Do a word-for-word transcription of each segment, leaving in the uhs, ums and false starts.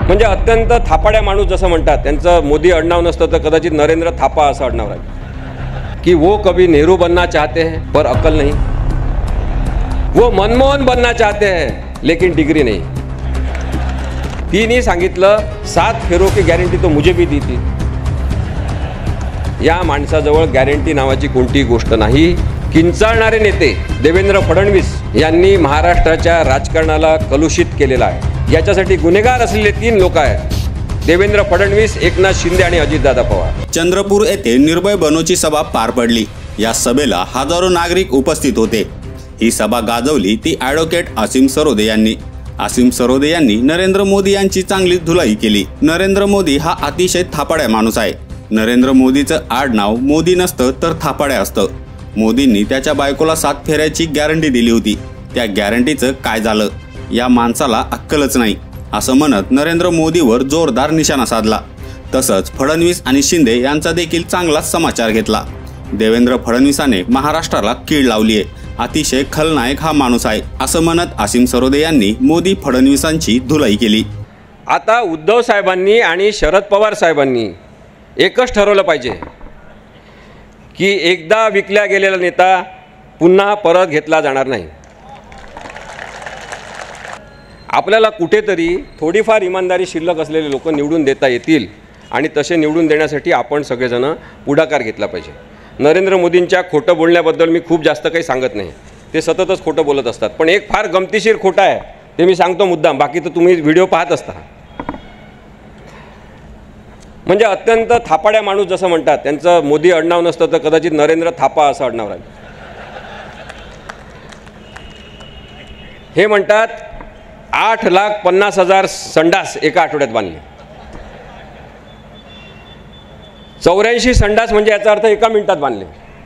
म्हणजे अत्यंत थापाड्या माणूस जसं म्हणतात, त्यांचं मोदी आडनाव नसतं तर कदाचित नरेंद्र थापा असं आडनाव राहील की वो कभी नेहरू बनना चाहते हैं पर अक्ल नहीं, वो मनमोहन बनना चाहते हैं लेकिन डिग्री नहीं. तिने सांगितलं सात फेरो की गॅरंटी तो मुझे भी दी थी. या माणसाजवळ गॅरंटी नावाची कोणती गोष्ट नाही. किंचाळणारे नेते देवेंद्र फडणवीस यांनी महाराष्ट्राच्या राजकारणाला कलुषित केलेला आहे. याच्यासाठी गुन्हेगार असलेले तीन लोक आहेत, देवेंद्र फडणवीस, एकनाथ शिंदे आणि अजितदादा पवार. चंद्रपूर येथे निर्भय बनोची सभा पार पडली. या सभेला हजारो नागरिक उपस्थित होते. ही सभा गाजवली ती ॲडव्होकेट आसिम सरोदे यांनी. आसिम सरोदे यांनी नरेंद्र मोदी यांची चांगली धुलाई केली. नरेंद्र मोदी हा अतिशय थापाड्या माणूस आहे. नरेंद्र मोदीचं आडनाव मोदी नसतं तर थापाड्या असतं. मोदींनी त्याच्या बायकोला सात फेऱ्याची गॅरंटी दिली होती. त्या गॅरंटीचं काय झालं? या माणसाला अक्कलच नाही असं म्हणत नरेंद्र मोदीवर जोरदार निशाणा साधला. तसंच फडणवीस आणि शिंदे यांचा देखील चांगलाच समाचार घेतला. देवेंद्र फडणवीसाने महाराष्ट्राला कीड लावली आहे. अतिशय खलनायक हा माणूस आहे असं म्हणत आसिम सरोदे यांनी मोदी फडणवीसांची धुलाई केली. आता उद्धव साहेबांनी आणि शरद पवार साहेबांनी एकच ठरवलं पाहिजे की एकदा विकल्या गेलेला नेता पुन्हा परत घेतला जाणार नाही. आपल्याला कुठेतरी थोडीफार इमानदारी शिल्लक असलेले लोक निवडून देता येतील आणि तसे निवडून देण्यासाठी आपण सगळेजण पुढाकार घेतला पाहिजे. नरेंद्र मोदींच्या खोटं बोलण्याबद्दल मी खूप जास्त काही सांगत नाही, ते सततच खोटं बोलत असतात. पण एक फार गमतीशीर खोटं आहे, ते मी सांगतो मुद्दाम, बाकी तर तुम्ही व्हिडिओ पाहत असता. म्हणजे अत्यंत थापाड्या माणूस जसं म्हणतात, त्यांचं मोदी आडनाव नसतं तर कदाचित नरेंद्र थापा असं आडनाव राहील. हे म्हणतात आठ लाख पन्नास हजार संडास एका आठवड्यात बांधले. चौऱ्याऐंशी संडास म्हणजे याचा अर्थ एका मिनिटात बांधले.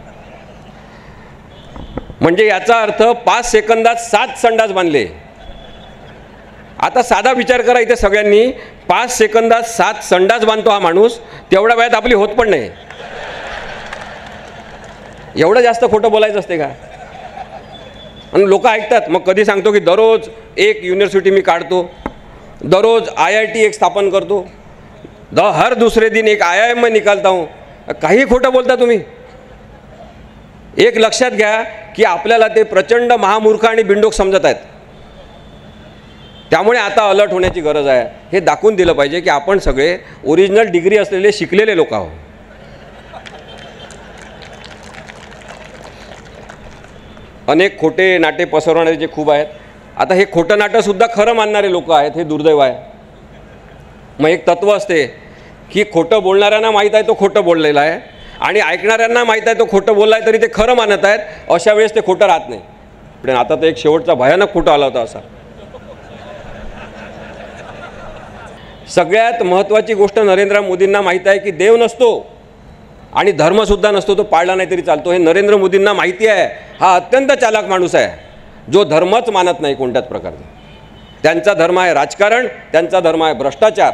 म्हणजे याचा अर्थ पाच सेकंदात सात संडास बांधले. आता साधा विचार करा, इथे सगळ्यांनी पाच सेकंदात सात संडास बांधतो हा माणूस, तेवढ्या वेळात आपली होत पण नाही. एवढं जास्त खोटं बोलायचं असते का? आणि लोक ऐकतात. मग कधी सांगतो की दररोज एक युनिव्हर्सिटी मी काढतो, दररोज आय आय टी एक स्थापन करतो, द हर दुसरे दिन एक आय आय एम में निकालता हूँ. काही खोटं बोलता तुम्ही. एक लक्षात घ्या की आपल्याला ते प्रचंड महामूर्ख आणि बिंडोक समजत आहेत. त्यामुळे आता अलर्ट होण्याची गरज आहे. हे दाखवून दिलं पाहिजे की आपण सगळे ओरिजिनल डिग्री असलेले शिकलेले लोक आहोत. अनेक खोटे नाटे पसरवणारे जे खूप आहेत. आता हे खोटं नाटंसुद्धा खरं मानणारे लोक आहेत, हे दुर्दैव आहे. मग एक तत्व असते की खोटं बोलणाऱ्यांना माहीत आहे तो खोटं बोललेला आहे आणि ऐकणाऱ्यांना माहीत आहे तो खोटं बोलला आहे तरी ते खरं मानत आहेत. अशा वेळेस ते खोटं राहत नाही. पण आता तर एक शेवटचा भयानक खोटं आला होता असा. सगळ्यात महत्त्वाची गोष्ट नरेंद्र मोदींना माहीत आहे की देव नसतो आणि धर्मसुद्धा नसतो, तो पाळला नाही तरी चालतो. हे नरेंद्र मोदींना माहिती आहे. हा अत्यंत चालाक माणूस आहे जो धर्मच मानत नाही कोणत्याच प्रकारचा. त्यांचा धर्म आहे राजकारण, त्यांचा धर्म आहे भ्रष्टाचार.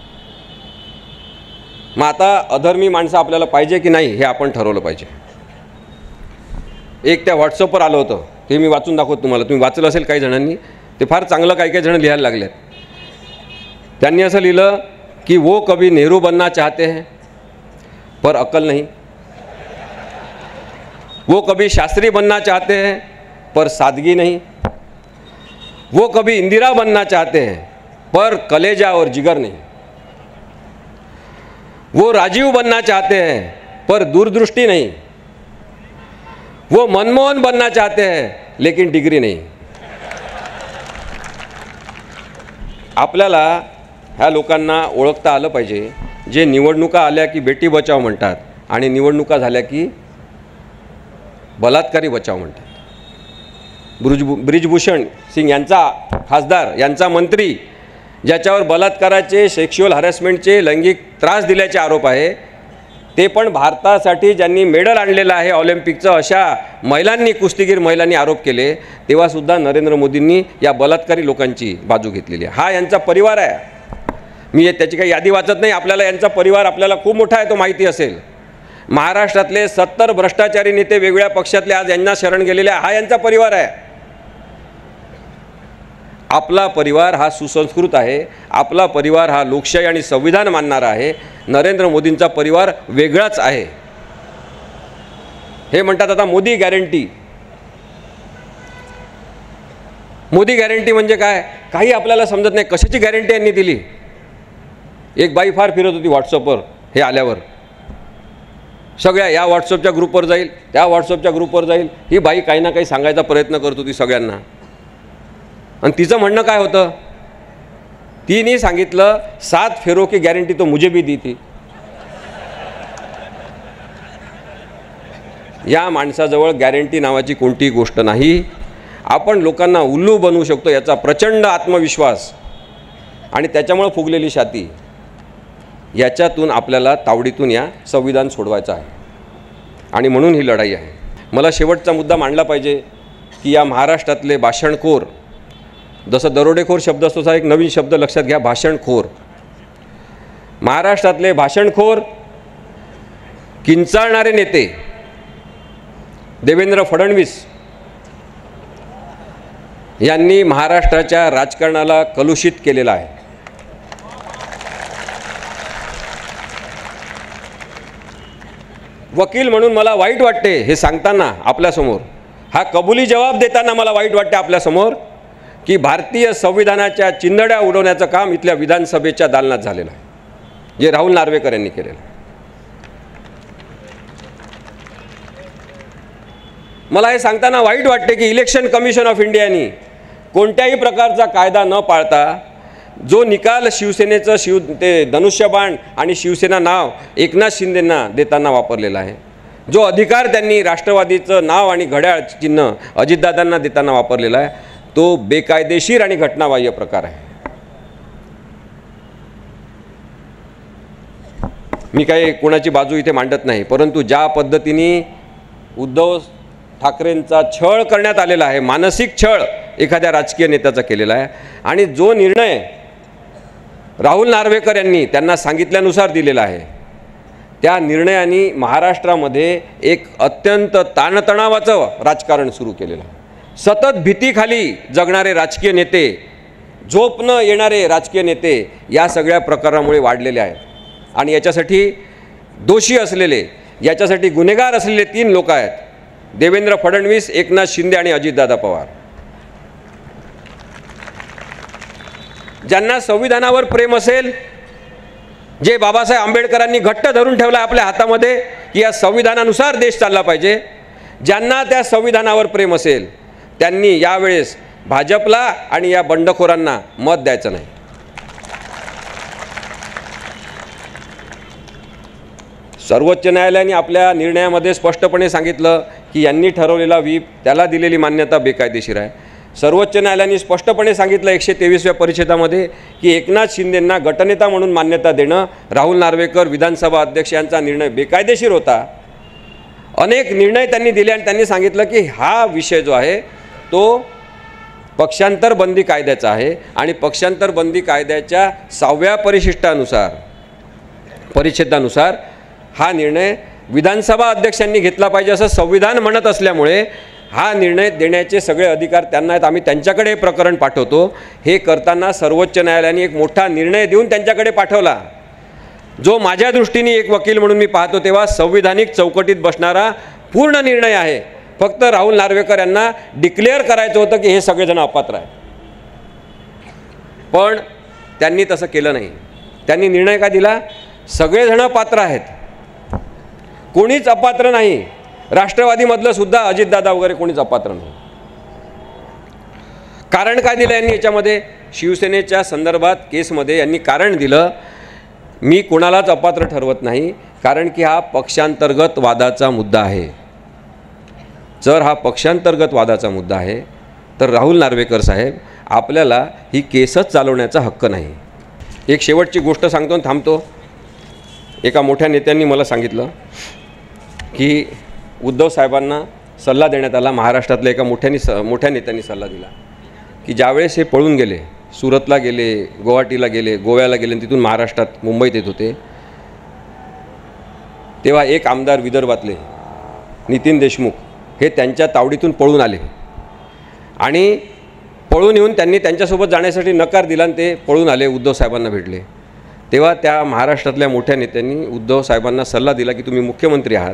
मग आता अधर्मी माणसं आपल्याला पाहिजे की नाही हे आपण ठरवलं पाहिजे. एक त्या व्हॉट्सअपवर आलं होतं, ते मी वाचून दाखवतो तुम्हाला. तुम्ही वाचलं असेल काही जणांनी, ते फार चांगलं काही काही जण लिहायला लागलेत. त्यांनी असं लिहिलं की वो कभी नेहरू बनना चाहते हैं पर अक्ल नहीं, वो कभी शास्त्री बनना चाहते हैं पर सादगी नहीं, वो कभी इंदिरा बनना चाहते हैं पर कलेजा और जिगर नहीं, वो राजीव बनना चाहते हैं पर दूरदृष्टि नहीं, वो मनमोहन बनना चाहते हैं लेकिन डिग्री नहीं. आपल्याला ह्या लोकांना ओळखता आलं पाहिजे जे निवडणुका आल्या की बेटी बचाव म्हणतात आणि निवडणुका झाल्या की बलात्कारी बचाव म्हणतात. ब्रिज ब्रिजभूषण सिंग यांचा खासदार, यांचा मंत्री, ज्याच्यावर बलात्काराचे, सेक्शुअल हॅरेसमेंटचे, लैंगिक त्रास दिल्याचे आरोप आहे, ते पण भारतासाठी ज्यांनी मेडल आणलेलं आहे ऑलिम्पिकचं, अशा महिलांनी, कुस्तीगीर महिलांनी आरोप केले. तेव्हासुद्धा नरेंद्र मोदींनी या बलात्कारी लोकांची बाजू घेतलेली आहे. हा यांचा परिवार आहे. मी त्याची काही यादी वाचत नाही. आपल्याला यांचा परिवार आपल्याला खूप मोठा आहे, तो माहिती असेल. महाराष्ट्रातले सत्तर भ्रष्टाचारी नेते वेगवेगळ््या पक्षातले आज यांना शरण गेलेले, हा यांचा परिवार आहे. आपला परिवार हा सुसंस्कृत आहे, आपला परिवार हा लोकशाही आणि संविधान मानणारा आहे, नरेंद्र मोदींचा परिवार वेगळाच आहे. हे म्हणतात आता मोदी गॅरंटी. मोदी गॅरंटी म्हणजे काय? काही आपल्याला समजत नाही. कशाची गॅरंटी यांनी दिली? एक बाई फार फिरत होती व्हॉट्सअपवर हे आल्यावर, सगळ्या या व्हॉट्सअपच्या ग्रुपवर जाईल, त्या व्हॉट्सअपच्या ग्रुपवर जाईल. ही बाई काही ना काही सांगायचा प्रयत्न करत होती सगळ्यांना. आणि तिचं म्हणणं काय होतं? तिने सांगितलं सात फेरो की गॅरंटी तो मुझे भी दी थी. या माणसाजवळ गॅरंटी नावाची कोणतीही गोष्ट नाही. आपण लोकांना उल्लू बनवू शकतो याचा प्रचंड आत्मविश्वास आणि त्याच्यामुळे फुगलेली छाती, याच्यातून आपल्याला तावडीतून या संविधान सोडवायचं आहे. आणि म्हणून ही लढाई आहे. मला शेवटचा मुद्दा मांडला पाहिजे की या महाराष्ट्रातले भाषणखोर, जसं दरोडेखोर शब्द असतो तसा एक नवीन शब्द लक्षात घ्या, भाषणखोर. महाराष्ट्रातले भाषणखोर किंचाळणारे नेते देवेंद्र फडणवीस यांनी महाराष्ट्राच्या राजकारणाला कलुषित केलेलं आहे. वकील म्हणून मला वाईट वाटते हे सांगताना आपल्यासमोर, हा कबुली जबाब देताना मला वाईट वाटते आपल्यासमोर की भारतीय संविधानाच्या चिंधड्या उडवण्याचं काम इथल्या विधानसभेच्या दालनात झालेलं आहे, जे राहुल नार्वेकर यांनी केलेलं आहे. मला हे सांगताना वाईट वाटते की इलेक्शन कमिशन ऑफ इंडियानी कोणत्याही प्रकारचा कायदा न पाळता जो निकाल शिवसेनेचं शिव ते धनुष्यबाण आणि शिवसेना नाव एकनाथ शिंदेंना देताना वापरलेला आहे, जो अधिकार त्यांनी राष्ट्रवादीचं नाव आणि घड्याळ चिन्ह अजितदादांना देताना वापरलेला आहे, तो बेकायदेशीर आणि घटनाबाह्य प्रकार आहे. मी काही कोणाची बाजू इथे मांडत नाही, परंतु ज्या पद्धतीने उद्धव ठाकरेंचा छळ करण्यात आलेला आहे, मानसिक छळ एखाद्या राजकीय नेत्याचा केलेला आहे, आणि जो निर्णय राहुल नार्वेकर यांनी त्यांना सांगितल्यानुसार दिलेला आहे, त्या निर्णयाने महाराष्ट्रामध्ये एक अत्यंत ताणतणावाचं राजकारण सुरू केलेलं आहे. सतत भीतीखाली जगणारे राजकीय नेते, झोप न येणारे राजकीय नेते या सगळ्या प्रकारामुळे वाढलेले आहेत. आणि याच्यासाठी दोषी असलेले, याच्यासाठी गुन्हेगार असलेले तीन लोक आहेत, देवेंद्र फडणवीस, एकनाथ शिंदे आणि अजितदादा पवार. ज्यांना संविधानावर प्रेम असेल, जे बाबासाहेब आंबेडकरांनी घट्ट धरून ठेवलं आपल्या हातामध्ये की या संविधानानुसार देश चालला पाहिजे, ज्यांना त्या संविधानावर प्रेम असेल त्यांनी यावेळेस भाजपला आणि या बंडखोरांना मत द्यायचं नाही. सर्वोच्च न्यायालयाने आपल्या निर्णयामध्ये स्पष्टपणे सांगितलं की यांनी ठरवलेला व्हीप, त्याला दिलेली मान्यता बेकायदेशीर आहे. सर्वोच्च न्यायालयाने स्पष्टपणे सांगितलं एकशे तेवीसव्या परिच्छेदामध्ये की एकनाथ शिंदेंना गटनेता म्हणून मान्यता देणं, राहुल नार्वेकर विधानसभा अध्यक्ष यांचा निर्णय बेकायदेशीर होता. अनेक निर्णय त्यांनी दिले आणि त्यांनी सांगितलं की हा विषय जो आहे तो पक्षांतर बंदी कायद्याचा आहे आणि पक्षांतर बंदी कायद्याच्या सहाव्या परिशिष्टानुसार परिच्छेदानुसार हा निर्णय विधानसभा अध्यक्षांनी घेतला पाहिजे असं संविधान म्हणत असल्यामुळे हा निर्णय देण्याचे सगळे अधिकार त्यांना आहेत. आम्ही त्यांच्याकडे हे प्रकरण पाठवतो. हे करताना सर्वोच्च न्यायालयाने एक मोठा निर्णय देऊन त्यांच्याकडे पाठवला, जो माझ्या दृष्टीने एक वकील म्हणून मी पाहतो तेव्हा संविधानिक चौकटीत बसणारा पूर्ण निर्णय आहे. फक्त राहुल नार्वेकर यांना डिक्लेअर करायचं होतं की हे सगळेजण अपात्र आहेत, पण त्यांनी तसं केलं नाही. त्यांनी निर्णय काय दिला? सगळेजण पात्र आहेत, कोणीच अपात्र नाही. राष्ट्रवादीमधलं सुद्धा अजितदादा वगैरे कोणीच अपात्र नाही. कारण काय दिलं यांनी याच्यामध्ये? शिवसेनेच्या संदर्भात केसमध्ये यांनी कारण दिलं, मी कोणालाच अपात्र ठरवत नाही, कारण की हा पक्षांतर्गत वादाचा मुद्दा आहे. जर हा पक्षांतर्गत वादाचा मुद्दा आहे तर राहुल नार्वेकर साहेब आपल्याला ही केसच चालवण्याचा हक्क नाही. एक शेवटची गोष्ट सांगतो आणि थांबतो. एका मोठ्या नेत्यांनी मला सांगितलं की उद्धव साहेबांना सल्ला देण्यात आला, महाराष्ट्रातल्या एका मोठ्यानी स मोठ्या नेत्यांनी सल्ला दिला की ज्यावेळेस हे पळून गेले, सुरतला गेले, गुवाहाटीला गेले, गोव्याला गेले, तिथून महाराष्ट्रात मुंबईत येत होते, तेव्हा एक आमदार विदर्भातले नितीन देशमुख हे त्यांच्या तावडीतून पळून आले आणि पळून येऊन त्यांनी त्यांच्यासोबत जाण्यासाठी नकार दिला आणि ते पळून आले, उद्धव साहेबांना भेटले. तेव्हा त्या महाराष्ट्रातल्या मोठ्या नेत्यांनी उद्धव साहेबांना सल्ला दिला की तुम्ही मुख्यमंत्री आहात,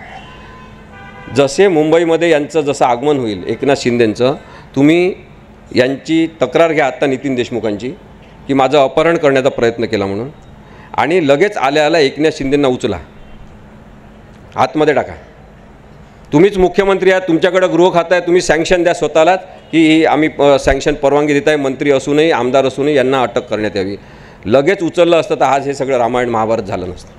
जसे मुंबईमध्ये यांचं जसं आगमन होईल एकनाथ शिंदेंचं, तुम्ही यांची तक्रार घ्या आत्ता नितीन देशमुखांची की माझं अपहरण करण्याचा प्रयत्न केला म्हणून, आणि लगेच आल्या आल्या एकनाथ शिंदेंना उचला, आतमध्ये टाका. तुम्हीच मुख्यमंत्री आहात, तुमच्याकडं गृह खातं आहे, तुम्ही सँक्शन द्या स्वतःलाच की आम्ही सँक्शन परवानगी देत आहे, मंत्री असूनही आमदार असूनही यांना अटक करण्यात यावी. लगेच उचललं असतं तर आज हे सगळं रामायण महाभारत झालं नसतं.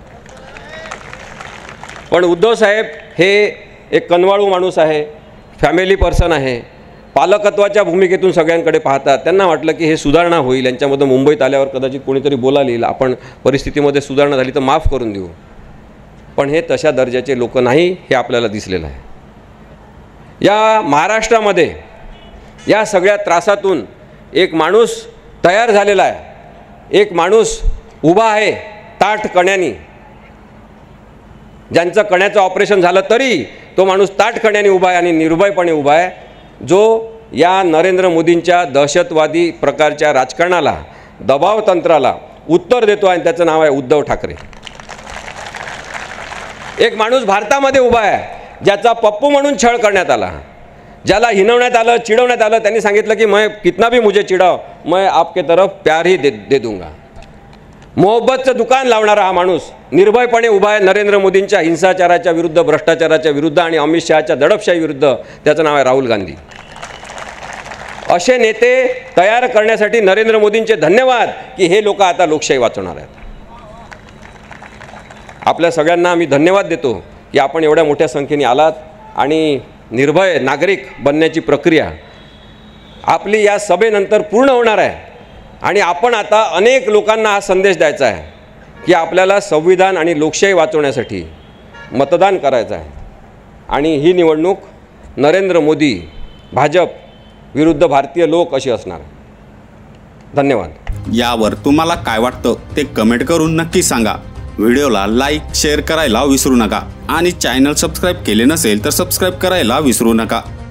पण उद्धव साहेब हे एक कनवाळू माणूस आहे, फॅमिली पर्सन आहे, पालकत्वाच्या भूमिकेतून सगळ्यांकडे पाहतात. त्यांना वाटलं की हे सुधारणा होईल, यांच्यामध्ये मुंबईत आल्यावर कदाचित कोणीतरी बोलायला येईल, आपण परिस्थितीमध्ये सुधारणा झाली तर माफ करून देऊ. पण हे तशा दर्जाचे लोक नाही, हे आपल्याला दिसलेलं आहे. या महाराष्ट्रामध्ये या सगळ्या त्रासातून एक माणूस तयार झालेला आहे, एक माणूस उभा आहे ताठ कण्यानी. ज्यांचं कण्याचं ऑपरेशन झालं तरी तो माणूस ताठ कण्याने उभा आहे आणि निर्भयपणे उभा आहे, जो या नरेंद्र मोदींच्या दहशतवादी प्रकारच्या राजकारणाला, दबाव तंत्राला उत्तर देतो आहे. त्याचं नाव आहे उद्धव ठाकरे. एक माणूस भारतामध्ये उभा आहे ज्याचा पप्पू म्हणून छळ करण्यात आला, ज्याला हिनवण्यात आलं, चिडवण्यात आलं. त्यांनी सांगितलं की मैं कितना भी मुझे चिडाव, मैं आपके तरफ प्यार ही दे दे दूंगा. मोहब्बतचं दुकान लावणारा हा माणूस निर्भयपणे उभा आहे नरेंद्र मोदींच्या हिंसाचाराच्या विरुद्ध, भ्रष्टाचाराच्या विरुद्ध आणि अमित शहाच्या दडपशाही विरुद्ध. त्याचं नाव आहे राहुल गांधी. असे नेते तयार करण्यासाठी नरेंद्र मोदींचे धन्यवाद की हे लोक आता लोकशाही वाचवणार आहेत. आपल्या सगळ्यांना आम्ही धन्यवाद देतो की आपण एवढ्या मोठ्या संख्येने आलात आणि निर्भय नागरिक बनण्याची प्रक्रिया आपली या सभेनंतर पूर्ण होणार आहे. आणि आपण आता अनेक लोकांना हा संदेश द्यायचा आहे की आपल्याला संविधान आणि लोकशाही वाचवण्यासाठी मतदान करायचं आहे. आणि ही निवडणूक नरेंद्र मोदी, भाजप विरुद्ध भारतीय लोक अशी असणार. धन्यवाद. यावर तुम्हाला काय वाटतं ते कमेंट करून नक्की सांगा. व्हिडिओला लाईक शेअर करायला विसरू नका आणि चॅनल सबस्क्राईब केले नसेल तर सबस्क्राईब करायला विसरू नका.